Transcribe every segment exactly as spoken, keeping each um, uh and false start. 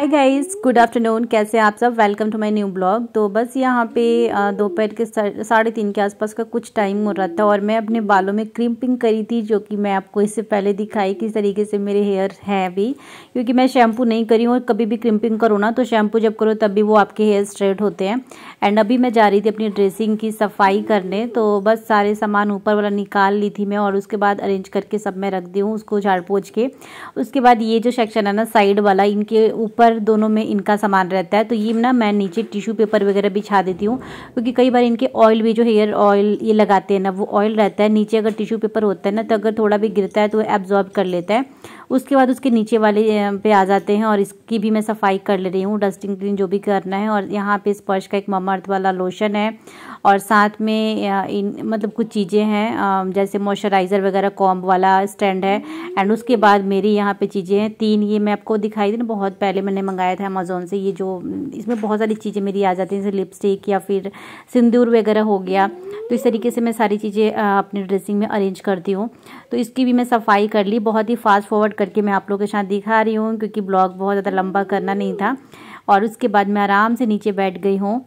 Guys, good afternoon. कैसे हैं आप सब? Welcome to my new blog. तो बस यहाँ पे दोपहर के साढ़े तीन के आसपास का कुछ टाइम हो रहा था और मैं अपने बालों में क्रिम्पिंग करी थी, जो कि मैं आपको इससे पहले दिखाई किस तरीके से मेरे हेयर हैं अभी, क्योंकि मैं शैम्पू नहीं करी हूँ। और कभी भी क्रिम्पिंग करो ना तो शैम्पू जब करो तब भी वो आपके हेयर स्ट्रेट होते हैं। एंड अभी मैं जा रही थी अपनी ड्रेसिंग की सफाई करने, तो बस सारे सामान ऊपर वाला निकाल ली थी मैं और उसके बाद अरेंज करके सब मैं रख दी हूँ उसको झाड़ पोंछ के। उसके बाद ये जो सेक्शन है ना साइड वाला, इनके ऊपर दोनों में इनका सामान रहता है, तो ये ना मैं नीचे टिश्यू पेपर वगैरह बिछा देती हूँ, क्योंकि कई बार इनके ऑयल भी, जो हेयर ऑयल ये लगाते हैं ना, वो ऑयल रहता है नीचे। अगर टिश्यू पेपर होता है ना तो अगर थोड़ा भी गिरता है तो एब्जॉर्ब कर लेता है। उसके बाद उसके नीचे वाले पे आ जाते हैं और इसकी भी मैं सफाई कर ले रही हूँ, डस्टिंग क्लीन जो भी करना है। और यहाँ पे स्पर्श का एक ममाअर्थ वाला लोशन है और साथ में इन मतलब कुछ चीज़ें हैं जैसे मॉइस्चराइज़र वगैरह, कॉम्ब वाला स्टैंड है। एंड उसके बाद मेरी यहाँ पे चीज़ें हैं तीन, ये मैं आपको दिखाई थी ना, बहुत पहले मैंने मंगाया था अमेज़ोन से। ये जो इसमें बहुत सारी चीज़ें मेरी आ जाती हैं, जैसे लिपस्टिक या फिर सिंदूर वगैरह हो गया। तो इस तरीके से मैं सारी चीज़ें अपनी ड्रेसिंग में अरेंज करती हूँ। तो इसकी भी मैं सफाई कर ली, बहुत ही फास्ट फॉरवर्ड करके मैं आप लोगों के साथ दिखा रही हूँ, क्योंकि ब्लॉग बहुत ज़्यादा लंबा करना नहीं था। और उसके बाद मैं आराम से नीचे बैठ गई हूँ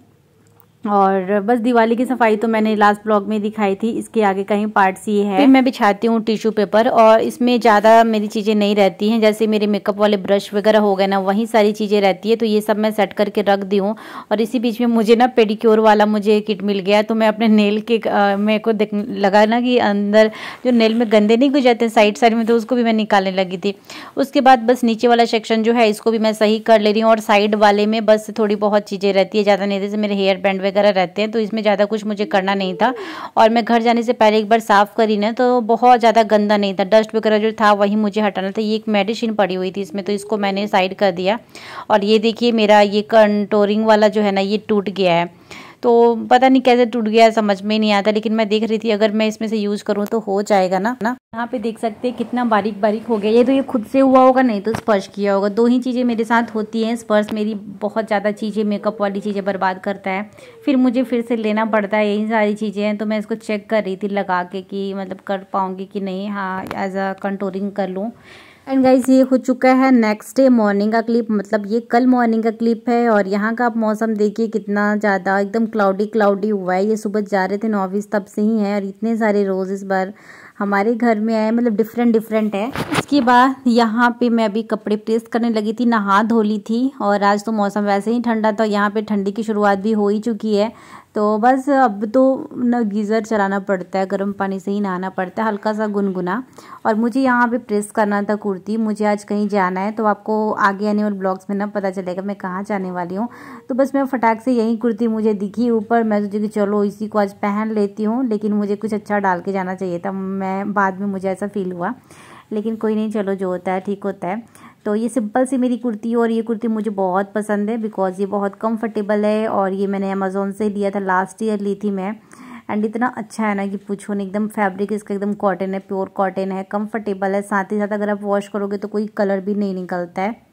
और बस दिवाली की सफाई तो मैंने लास्ट ब्लॉग में दिखाई थी, इसके आगे कहीं पार्ट्स ये है। फिर मैं बिछाती हूँ टिश्यू पेपर और इसमें ज़्यादा मेरी चीज़ें नहीं रहती हैं, जैसे मेरे मेकअप वाले ब्रश वगैरह हो गए ना, वहीं सारी चीज़ें रहती है। तो ये सब मैं सेट करके रख दी हूँ। और इसी बीच में मुझे ना पेडिक्योर वाला मुझे किट मिल गया, तो मैं अपने नेल के मेरे को देख लगा ना कि अंदर जो नेल में गंदे नहीं गुजर जाते साइड साइड में, तो उसको भी मैं निकालने लगी थी। उसके बाद बस नीचे वाला सेक्शन जो है इसको भी मैं सही कर ले रही हूँ और साइड वाले में बस थोड़ी बहुत चीज़ें रहती है, ज़्यादा नहीं। जैसे मेरे हेयर बैंड वगैरह रहते हैं, तो इसमें ज़्यादा कुछ मुझे करना नहीं था। और मैं घर जाने से पहले एक बार साफ़ करी ना, तो बहुत ज़्यादा गंदा नहीं था, डस्ट वगैरह जो था वही मुझे हटाना था। ये एक मेडिसिन पड़ी हुई थी इसमें, तो इसको मैंने साइड कर दिया। और ये देखिए मेरा ये कंटूरिंग वाला जो है ना, ये टूट गया है। तो पता नहीं कैसे टूट गया, समझ में नहीं आता, लेकिन मैं देख रही थी अगर मैं इसमें से यूज़ करूँ तो हो जाएगा ना ना यहाँ पे देख सकते हैं कितना बारीक बारीक हो गया। ये तो ये खुद से हुआ होगा, नहीं तो स्पर्श किया होगा। दो ही चीज़ें मेरे साथ होती हैं, स्पर्श मेरी बहुत ज़्यादा चीज़ें, मेकअप वाली चीज़ें बर्बाद करता है, फिर मुझे फिर से लेना पड़ता है। यही सारी चीज़ें हैं, तो मैं इसको चेक कर रही थी लगा के कि मतलब कर पाऊँगी कि नहीं, हाँ एज अ कंटूरिंग कर लूँ। एंड गाइस, ये हो चुका है नेक्स्ट डे मॉर्निंग का क्लिप, मतलब ये कल मॉर्निंग का क्लिप है। और यहाँ का आप मौसम देखिए कितना ज़्यादा एकदम क्लाउडी क्लाउडी हुआ है। ये सुबह जा रहे थे नौ ऑफिस तब से ही है और इतने सारे रोज इस बार हमारे घर में आए, मतलब डिफरेंट डिफरेंट है। इसके बाद यहाँ पे मैं अभी कपड़े प्रेस करने लगी थी, नहा धो ली थी। और आज तो मौसम वैसे ही ठंडा था, यहाँ पे ठंडी की शुरुआत भी हो ही चुकी है। तो बस अब तो न गीज़र चलाना पड़ता है, गर्म पानी से ही नहाना पड़ता है, हल्का सा गुनगुना। और मुझे यहाँ पे प्रेस करना था कुर्ती, मुझे आज कहीं जाना है, तो आपको आगे आने वाले ब्लॉग्स में ना पता चलेगा मैं कहाँ जाने वाली हूँ। तो बस मैं फटाक से यही कुर्ती मुझे दिखी ऊपर, मैं सोची कि चलो इसी को आज पहन लेती हूँ, लेकिन मुझे कुछ अच्छा डाल के जाना चाहिए था। मैं बाद में मुझे ऐसा फील हुआ, लेकिन कोई नहीं, चलो जो होता है ठीक होता है। तो ये सिंपल सी मेरी कुर्ती, और ये कुर्ती मुझे बहुत पसंद है बिकॉज ये बहुत कंफर्टेबल है। और ये मैंने अमेज़ोन से लिया था, लास्ट ईयर ली थी मैं। एंड इतना अच्छा है ना कि पूछो नहीं, एकदम फैब्रिक इसका एकदम कॉटन है, प्योर कॉटन है, कंफर्टेबल है। साथ ही साथ अगर आप वॉश करोगे तो कोई कलर भी नहीं निकलता है।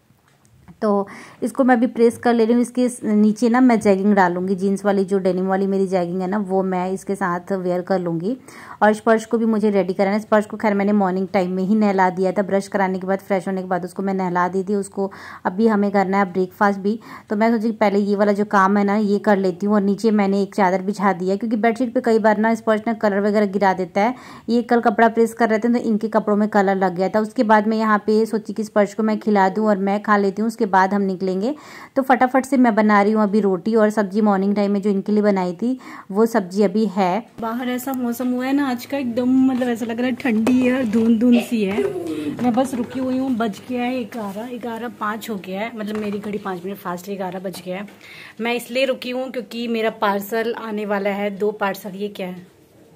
तो इसको मैं अभी प्रेस कर ले रही हूँ। इसके नीचे ना मैं जैगिंग डालूंगी, जीन्स वाली जो डेनिम वाली मेरी जैगिंग है ना, वो मैं इसके साथ वेयर कर लूँगी। और स्पर्श को भी मुझे रेडी कराना है। स्पर्श को खैर मैंने मॉर्निंग टाइम में ही नहला दिया था, ब्रश कराने के बाद, फ्रेश होने के बाद उसको मैं नहला दी थी। उसको अभी हमें करना है ब्रेकफास्ट भी, तो मैं सोची पहले ये वाला जो काम है ना ये कर लेती हूँ। और नीचे मैंने एक चादर बिछा दिया, क्योंकि बेडशीट पर कई बार ना स्पर्श ना कलर वगैरह गिरा देता है। ये कल कपड़ा प्रेस कर रहे थे तो इनके कपड़ों में कलर लग गया था। उसके बाद मैं यहाँ पे सोची कि स्पर्श को मैं खिला दूँ और मैं खा लेती हूँ, उसके बाद हम निकलेंगे। तो फटाफट से मैं बना रही हूँ अभी रोटी और सब्जी। मॉर्निंग टाइम में जो इनके लिए बनाई थी वो सब्जी अभी है। बाहर ऐसा मौसम हुआ है ना आज का, एकदम मतलब ऐसा लग रहा है ठंडी है, धुंध धुंध सी है। मैं बस रुकी हुई हूँ, बज गया है ग्यारह, ग्यारह पाँच हो गया है, मतलब मेरी घड़ी पाँच मिनट फास्ट, ग्यारह बज गया है। मैं इसलिए रुकी हूँ क्योंकि मेरा पार्सल आने वाला है, दो पार्सल। ये क्या है?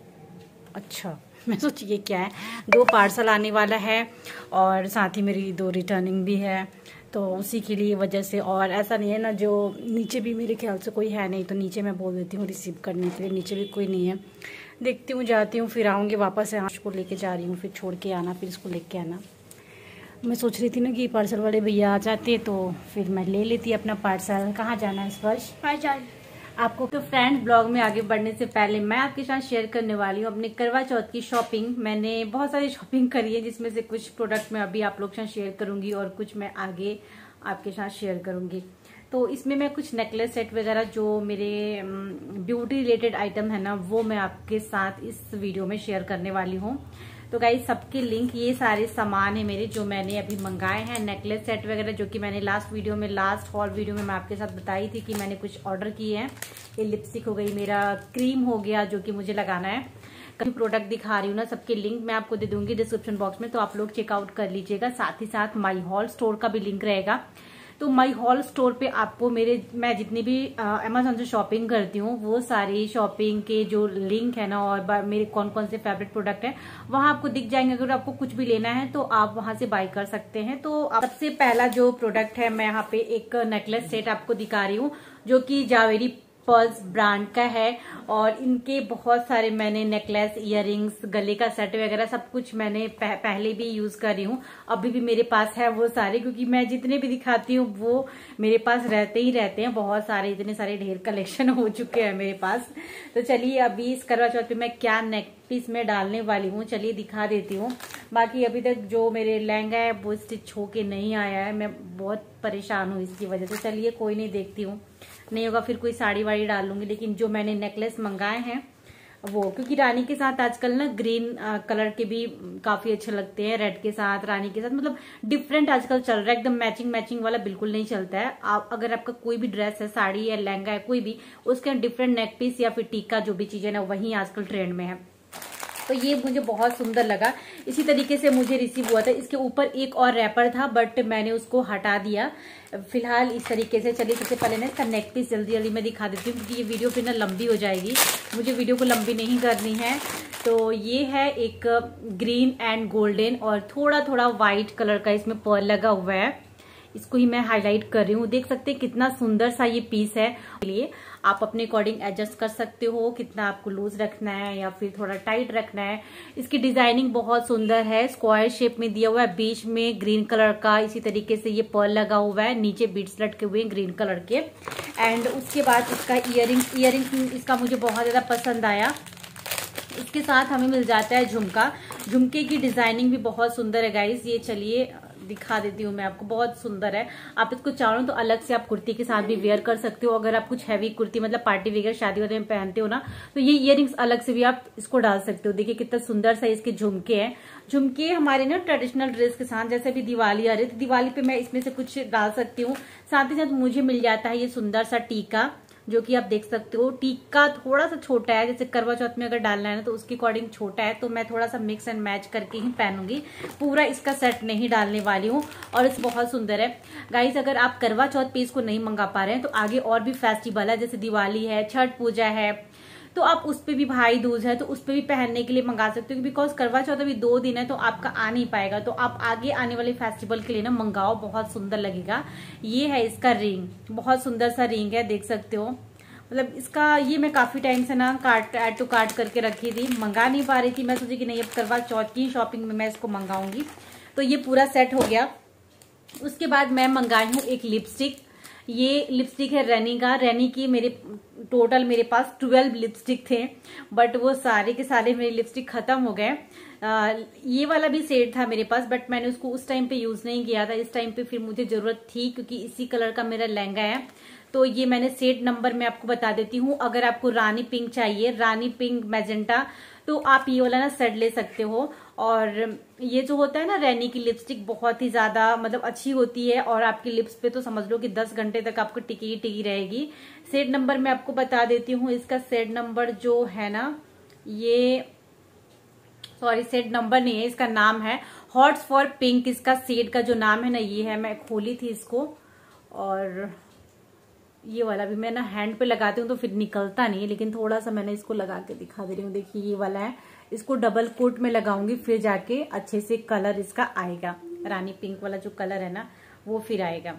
अच्छा, मैं सोची ये क्या है, दो पार्सल आने वाला है और साथ ही मेरी दो रिटर्निंग भी है, तो उसी के लिए वजह से। और ऐसा नहीं है ना, जो नीचे भी मेरे ख्याल से कोई है नहीं, तो नीचे मैं बोल देती हूँ रिसीव करने के लिए, नीचे भी कोई नहीं है। देखती हूँ, जाती हूँ, फिर आऊँगी वापस। यहाँ को लेके जा रही हूँ, फिर छोड़ के आना, फिर इसको लेके आना। मैं सोच रही थी ना कि पार्सल वाले भैया आ जाते तो फिर मैं ले लेती अपना पार्सल। कहाँ जाना है स्पर्श? आपको तो फ्रेंड ब्लॉग में आगे बढ़ने से पहले मैं आपके साथ शेयर करने वाली हूँ अपने करवा चौथ की शॉपिंग। मैंने बहुत सारी शॉपिंग करी है, जिसमें से कुछ प्रोडक्ट मैं अभी आप लोग के साथ शेयर करूंगी और कुछ मैं आगे आपके साथ शेयर करूंगी। तो इसमें मैं कुछ नेकलेस सेट वगैरह जो मेरे ब्यूटी रिलेटेड आइटम है ना, वो मैं आपके साथ इस वीडियो में शेयर करने वाली हूँ। तो गाइस सबके लिंक, ये सारे सामान है मेरे जो मैंने अभी मंगाए हैं, नेकलेस सेट वगैरह, जो कि मैंने लास्ट वीडियो में लास्ट हॉल वीडियो में मैं आपके साथ बताई थी कि मैंने कुछ ऑर्डर किए हैं। ये लिपस्टिक हो गई, मेरा क्रीम हो गया जो कि मुझे लगाना है। कभी प्रोडक्ट दिखा रही हूँ ना, सबके लिंक मैं आपको दे दूंगी डिस्क्रिप्शन बॉक्स में, तो आप लोग चेकआउट कर लीजिएगा। साथ ही साथ माई हॉल स्टोर का भी लिंक रहेगा। तो माई हॉल स्टोर पे आपको मेरे मैं जितनी भी अमेजोन से शॉपिंग करती हूँ वो सारी शॉपिंग के जो लिंक है ना, और मेरे कौन कौन से फेवरेट प्रोडक्ट है वहां आपको दिख जाएंगे। अगर आपको कुछ भी लेना है तो आप वहां से बाय कर सकते हैं। तो सबसे पहला जो प्रोडक्ट है, मैं यहाँ पे एक नेकलेस सेट आपको दिखा रही हूँ जो कि जावेरी पर्ल्स ब्रांड का है। और इनके बहुत सारे मैंने नेकलेस, इयररिंग्स, गले का सेट वगैरह सब कुछ मैंने पह, पहले भी यूज कर रही हूँ, अभी भी मेरे पास है वो सारे, क्योंकि मैं जितने भी दिखाती हूँ वो मेरे पास रहते ही रहते हैं। बहुत सारे, इतने सारे ढेर कलेक्शन हो चुके हैं मेरे पास। तो चलिए अभी इस करवा चौथ पे मैं क्या नेक पीस में डालने वाली हूँ, चलिए दिखा देती हूँ। बाकी अभी तक जो मेरे लहंगा है वो स्टिच होके नहीं आया है, मैं बहुत परेशान हूँ इसकी वजह से। चलिए कोई नहीं, देखती हूँ, नहीं होगा फिर कोई साड़ी वाड़ी डाल लूंगी। लेकिन जो मैंने नेकलेस मंगाए हैं वो, क्योंकि रानी के साथ आजकल ना ग्रीन कलर के भी काफी अच्छे लगते हैं, रेड के साथ, रानी के साथ, मतलब डिफरेंट आजकल चल रहा है। एकदम मैचिंग मैचिंग वाला बिल्कुल नहीं चलता है। आप अगर आपका कोई भी ड्रेस है, साड़ी है, लहंगा है, कोई भी, उसके डिफरेंट नेक पीस या फिर टीका जो भी चीजें ना, वही आजकल ट्रेंड में है। तो ये मुझे बहुत सुंदर लगा। इसी तरीके से मुझे रिसीव हुआ था। इसके ऊपर एक और रैपर था बट मैंने उसको हटा दिया फिलहाल इस तरीके से। चलिए सबसे पहले ना इसका नेक पीस जल्दी जल्दी मैं दिखा देती हूँ, क्योंकि ये वीडियो फिर ना लंबी हो जाएगी, मुझे वीडियो को लंबी नहीं करनी है। तो ये है एक ग्रीन एंड गोल्डन और थोड़ा थोड़ा व्हाइट कलर का इसमें पर्ल लगा हुआ है। इसको ही मैं हाईलाइट कर रही हूँ। देख सकते हैं कितना सुंदर सा ये पीस है। लिए आप अपने अकॉर्डिंग एडजस्ट कर सकते हो, कितना आपको लूज रखना है या फिर थोड़ा टाइट रखना है। इसकी डिजाइनिंग बहुत सुंदर है, स्क्वायर शेप में दिया हुआ है, बीच में ग्रीन कलर का इसी तरीके से ये पर्ल लगा हुआ है, नीचे बीड्स लटके हुए हैं ग्रीन कलर के। एंड उसके बाद इसका इयरिंग्स इयरिंग्स इसका मुझे बहुत ज्यादा पसंद आया। इसके साथ हमें मिल जाता है झुमका। झुमके की डिजाइनिंग भी बहुत सुंदर है गाइस। ये चलिए दिखा देती हूँ मैं आपको, बहुत सुंदर है। आप इसको चाहो तो अलग से आप कुर्ती के साथ भी वेयर कर सकते हो। अगर आप कुछ हैवी कुर्ती मतलब पार्टी वगैरह शादी वादी में पहनते हो ना, तो ये इयररिंग्स अलग से भी आप इसको डाल सकते हो। देखिए कितना सुंदर सा इसके झुमके हैं। झुमके हमारे ना ट्रेडिशनल ड्रेस के साथ, जैसे भी दिवाली आ रही है तो दिवाली पे मैं इसमें से कुछ डाल सकती हूँ। साथ ही साथ मुझे मिल जाता है ये सुंदर सा टीका, जो कि आप देख सकते हो। टीका थोड़ा सा छोटा है, जैसे करवा चौथ में अगर डालना है ना तो उसके अकॉर्डिंग छोटा है, तो मैं थोड़ा सा मिक्स एंड मैच करके ही पहनूंगी, पूरा इसका सेट नहीं डालने वाली हूँ। और इस बहुत सुंदर है गाइस। अगर आप करवा चौथ पे इसको नहीं मंगा पा रहे हैं तो आगे और भी फेस्टिवल है, जैसे दिवाली है, छठ पूजा है, तो आप उस पे भी, भाई दूज है तो उस पे भी पहनने के लिए मंगा सकते हो। बिकॉज करवा चौथ अभी दो दिन है तो आपका आ नहीं पाएगा, तो आप आगे आने वाले फेस्टिवल के लिए ना मंगाओ, बहुत सुंदर लगेगा। ये है इसका रिंग, बहुत सुंदर सा रिंग है, देख सकते हो। मतलब इसका ये मैं काफी टाइम से ना कार्ट ऐड टू कार्ट करके रखी थी, मंगा नहीं पा रही थी। मैं सोची कि नहीं अब करवा चौथ की शॉपिंग में मैं इसको मंगाऊंगी। तो ये पूरा सेट हो गया। उसके बाद मैं मंगाई हूँ एक लिपस्टिक। ये लिपस्टिक है रैनी का। रैनी की मेरे टोटल मेरे पास ट्वेल्व लिपस्टिक थे, बट वो सारे के सारे मेरे लिपस्टिक खत्म हो गए। ये वाला भी सेट था मेरे पास, बट मैंने उसको उस टाइम पे यूज नहीं किया था। इस टाइम पे फिर मुझे जरूरत थी, क्योंकि इसी कलर का मेरा लहंगा है। तो ये मैंने सेट नंबर में आपको बता देती हूँ। अगर आपको रानी पिंक चाहिए, रानी पिंक मैजेंटा, तो आप ये वाला ना सेट ले सकते हो। और ये जो होता है ना रैनी की लिपस्टिक, बहुत ही ज्यादा मतलब अच्छी होती है, और आपकी लिप्स पे तो समझ लो कि दस घंटे तक आपको टिकी ही टिकी रहेगी। सेट नंबर मैं आपको बता देती हूँ। इसका सेट नंबर जो है ना, ये सॉरी सेट नंबर नहीं है, इसका नाम है हॉट्स फॉर पिंक। इसका सेट का जो नाम है ना ये है। मैं खोली थी इसको, और ये वाला भी मैं ना हैंड पे लगाती हूँ तो फिर निकलता नहीं है, लेकिन थोड़ा सा मैंने इसको लगा के दिखा दे रही हूँ। देखिए ये वाला है, इसको डबल कोट में लगाऊंगी, फिर जाके अच्छे से कलर इसका आएगा। रानी पिंक वाला जो कलर है ना वो फिर आएगा।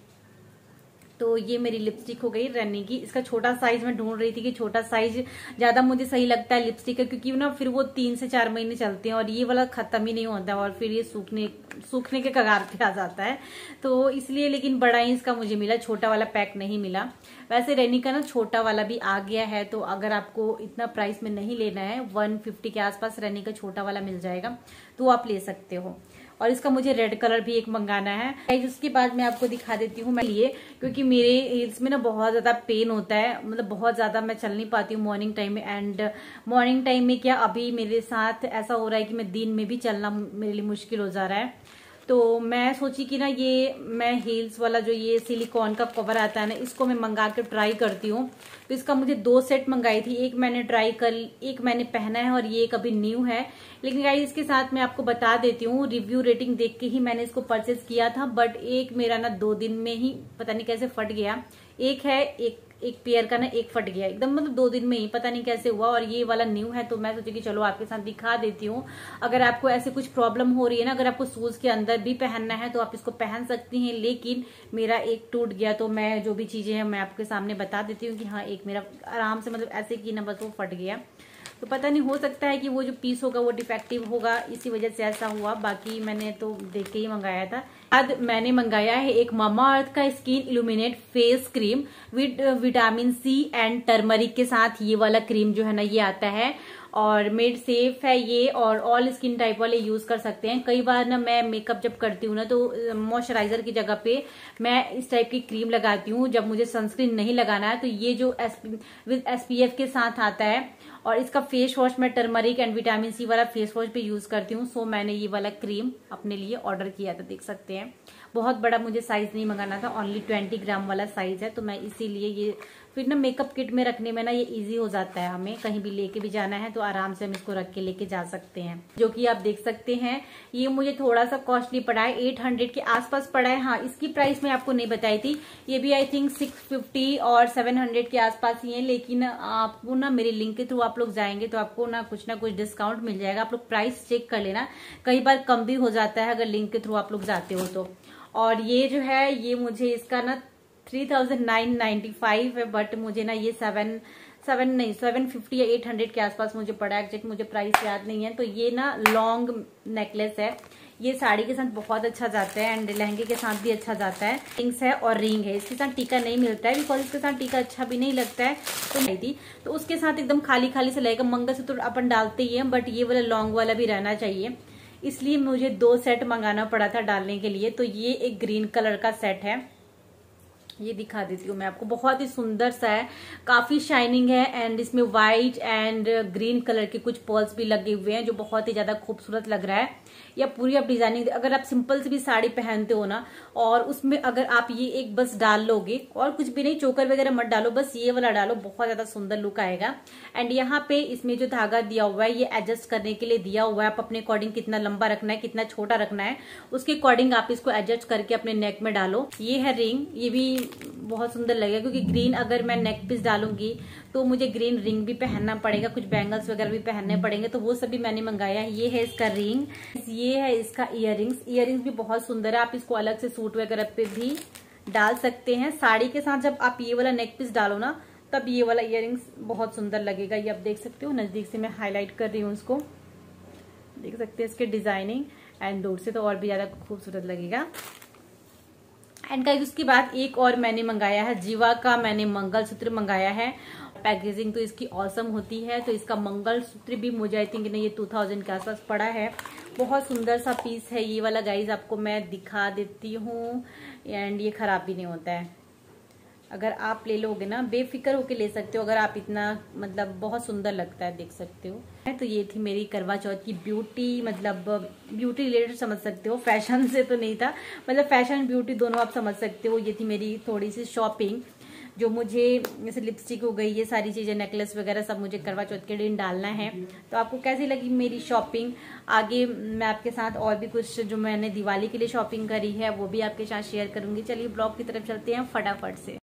तो ये मेरी लिपस्टिक हो गई रैनी की। इसका छोटा साइज मैं ढूंढ रही थी कि छोटा साइज ज्यादा मुझे सही लगता है लिपस्टिक का, क्योंकि ना फिर वो तीन से चार महीने चलते हैं और ये वाला खत्म ही नहीं होता, और फिर ये सूखने सूखने के कगार पे आ जाता है, तो इसलिए। लेकिन बड़ा ही इसका मुझे मिला, छोटा वाला पैक नहीं मिला। वैसे रैनी का ना छोटा वाला भी आ गया है, तो अगर आपको इतना प्राइस में नहीं लेना है, वन फिफ्टी के आसपास रैनी का छोटा वाला मिल जाएगा, तो आप ले सकते हो। और इसका मुझे रेड कलर भी एक मंगाना है। उसके बाद मैं आपको दिखा देती हूँ मैं लिए, क्योंकि मेरे हील्स में ना बहुत ज्यादा पेन होता है, मतलब बहुत ज्यादा मैं चल नहीं पाती हूँ मॉर्निंग टाइम में। एंड मॉर्निंग टाइम में क्या, अभी मेरे साथ ऐसा हो रहा है कि मैं दिन में भी चलना मेरे लिए मुश्किल हो जा रहा है। तो मैं सोची कि ना ये मैं हील्स वाला जो ये सिलिकॉन का कवर आता है ना, इसको मैं मंगा कर ट्राई करती हूँ। तो इसका मुझे दो सेट मंगाई थी, एक मैंने ट्राई कर एक मैंने पहना है और ये कभी न्यू है। लेकिन गाइस इसके साथ मैं आपको बता देती हूँ, रिव्यू रेटिंग देख के ही मैंने इसको परचेज किया था, बट एक मेरा ना दो दिन में ही पता नहीं कैसे फट गया। एक है एक एक पेयर का ना एक फट गया एकदम, मतलब दो दिन में ही, पता नहीं कैसे हुआ। और ये वाला न्यू है, तो मैं सोची कि चलो आपके साथ दिखा देती हूँ। अगर आपको ऐसे कुछ प्रॉब्लम हो रही है ना, अगर आपको शूज के अंदर भी पहनना है तो आप इसको पहन सकती हैं। लेकिन मेरा एक टूट गया, तो मैं जो भी चीजें हैं मैं आपके सामने बता देती हूँ कि हाँ एक मेरा आराम से, मतलब ऐसे की ना बस वो फट गया। तो पता नहीं, हो सकता है कि वो जो पीस होगा वो डिफेक्टिव होगा, इसी वजह से ऐसा हुआ। बाकी मैंने तो देख के ही मंगाया था। बाद मैंने मंगाया है एक मामा अर्थ का skin illuminate face cream with vitamin C and turmeric के साथ। ये वाला क्रीम जो है ना ये आता है और मेड सेफ है ये, और ऑल स्किन टाइप वाले यूज कर सकते हैं। कई बार ना मैं मेकअप जब करती हूँ ना तो मॉइस्चराइजर की जगह पे मैं इस टाइप की क्रीम लगाती हूँ जब मुझे सनस्क्रीन नहीं लगाना है। तो ये जो विद एसपीएफ के साथ आता है, और इसका फेस वॉश मैं टर्मरिक एंड विटामिन सी वाला फेस वॉश भी यूज करती हूँ। सो मैंने ये वाला क्रीम अपने लिए ऑर्डर किया था, देख सकते हैं। बहुत बड़ा मुझे साइज नहीं मंगाना था, ओनली ट्वेंटी ग्राम वाला साइज है, तो मैं इसीलिए ये फिर ना मेकअप किट में रखने में ना ये इजी हो जाता है। हमें कहीं भी लेके भी जाना है तो आराम से हम इसको रख के लेके जा सकते हैं, जो कि आप देख सकते हैं। ये मुझे थोड़ा सा कॉस्टली पड़ा है, एट हंड्रेड के आसपास पड़ा है। हाँ, इसकी प्राइस मैं आपको नहीं बताई थी, ये भी आई थिंक सिक्स फिफ्टी और सेवन हंड्रेड के आसपास ही है। लेकिन आपको ना मेरे लिंक के थ्रू आप लोग जाएंगे तो आपको ना कुछ ना कुछ डिस्काउंट मिल जाएगा। आप लोग प्राइस चेक कर लेना, कई बार कम भी हो जाता है अगर लिंक के थ्रू आप लोग जाते हो तो। और ये जो है ये मुझे इसका ना three thousand nine ninety five है, बट मुझे ना ये सेवन सेवन नहीं सेवन फिफ्टी या एट हंड्रेड के आसपास मुझे पड़ा है, एग्जैक्ट मुझे प्राइस याद नहीं है। तो ये ना लॉन्ग नेकलेस है, ये साड़ी के साथ बहुत अच्छा जाता है एंड लहंगे के साथ भी अच्छा जाता है। रिंग्स है और रिंग है, इसके साथ टीका नहीं मिलता है बिकॉज इसके साथ टीका अच्छा भी नहीं लगता है। तो नहीं थी तो उसके साथ एकदम खाली खाली से लगेगा। मंगलसूत्र तो अपन डालते ही है, बट ये वाला लॉन्ग वाला भी रहना चाहिए, इसलिए मुझे दो सेट मंगाना पड़ा था डालने के लिए। तो ये एक ग्रीन कलर का सेट है, ये दिखा देती हूँ मैं आपको। बहुत ही सुंदर सा है, काफी शाइनिंग है एंड इसमें व्हाइट एंड ग्रीन कलर के कुछ पर्ल्स भी लगे हुए हैं जो बहुत ही ज्यादा खूबसूरत लग रहा है। या पूरी आप डिजाइनिंग, अगर आप सिंपल से भी साड़ी पहनते हो ना और उसमें अगर आप ये एक बस डाल लोगे और कुछ भी नहीं, चोकर वगैरह मत डालो, बस ये वाला डालो, बहुत ज्यादा सुंदर लुक आएगा। एंड यहाँ पे इसमें जो धागा दिया हुआ है ये एडजस्ट करने के लिए दिया हुआ है। आप अपने अकॉर्डिंग कितना लंबा रखना है कितना छोटा रखना है उसके अकॉर्डिंग आप इसको एडजस्ट करके अपने नेक में डालो। ये है रिंग, ये भी बहुत सुंदर लगेगा क्योंकि ग्रीन अगर मैं नेक पीस डालूंगी तो मुझे ग्रीन रिंग भी पहनना पड़ेगा, कुछ बैंगल्स वगैरह भी पहनने पड़ेंगे, तो वो सभी मैंने मंगाया है। ये है इसका रिंग, ये है इसका इयररिंग्स। इयररिंग्स भी बहुत सुंदर है, आप इसको अलग से सूट वगैरह पे भी डाल सकते हैं। साड़ी के साथ जब आप ये वाला नेक पीस डालो ना तब ये वाला इयररिंग्स बहुत सुंदर लगेगा। ये आप देख सकते हो, नजदीक से मैं हाईलाइट कर रही हूँ उसको, देख सकते हैं इसके डिजाइनिंग, एंड दूर से तो और भी ज्यादा खूबसूरत लगेगा। एंड गाइस उसके बाद एक और मैंने मंगाया है, जीवा का मैंने मंगलसूत्र मंगाया है। पैकेजिंग तो इसकी औसम होती है। तो इसका मंगलसूत्र भी मुझे आई थिंक ये टू थाउजेंड के आसपास पड़ा है। बहुत सुंदर सा पीस है ये वाला गाइस, आपको मैं दिखा देती हूँ। एंड ये खराब भी नहीं होता है, अगर आप ले लोगे ना बेफिक्र होके ले सकते हो। अगर आप इतना मतलब बहुत सुंदर लगता है, देख सकते हो। तो ये थी मेरी करवा चौथ की ब्यूटी, मतलब ब्यूटी रिलेटेड समझ सकते हो, फैशन से तो नहीं था, मतलब फैशन ब्यूटी दोनों आप समझ सकते हो। ये थी मेरी थोड़ी सी शॉपिंग, जो मुझे जैसे लिपस्टिक हो गई, ये सारी चीजें, नेकलेस वगैरह सब मुझे करवा चौथ के दिन डालना है। तो आपको कैसी लगी मेरी शॉपिंग? आगे मैं आपके साथ और भी कुछ जो मैंने दिवाली के लिए शॉपिंग करी है वो भी आपके साथ शेयर करूंगी। चलिए ब्लॉग की तरफ चलते हैं फटाफट से।